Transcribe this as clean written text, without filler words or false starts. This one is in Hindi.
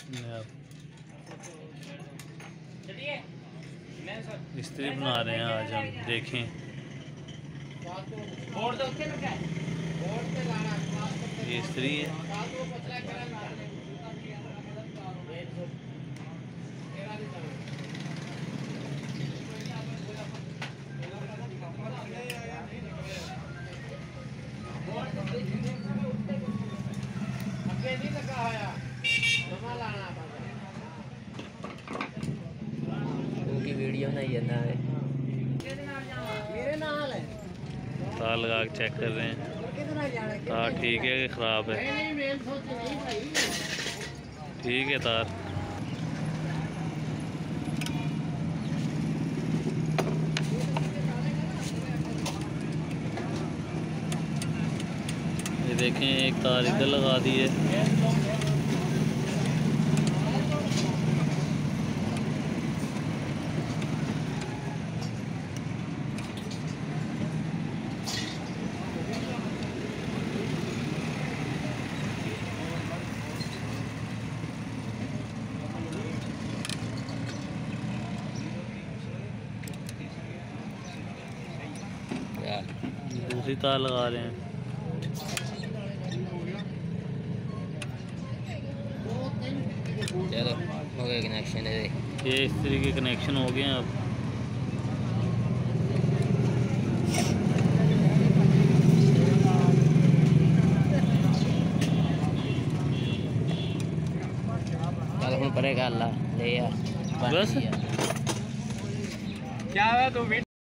इस्त्री बना रहे हैं आज हम, देखें। ये इस्त्री है। उनकी वीडियो नहीं है। तार लगा के चेक कर रहे हैं, तार ठीक है कि ख़राब है। ठीक है तार। ये देखें, एक तार इधर लगा दी है। दूसरी तार लगा रहे हैं। चलो हो गया कनेक्शन है। ये इस्त्री के कनेक्शन हो गए हैं अब। चल हम परेगा अल्लाह ले यार बस क्या है तो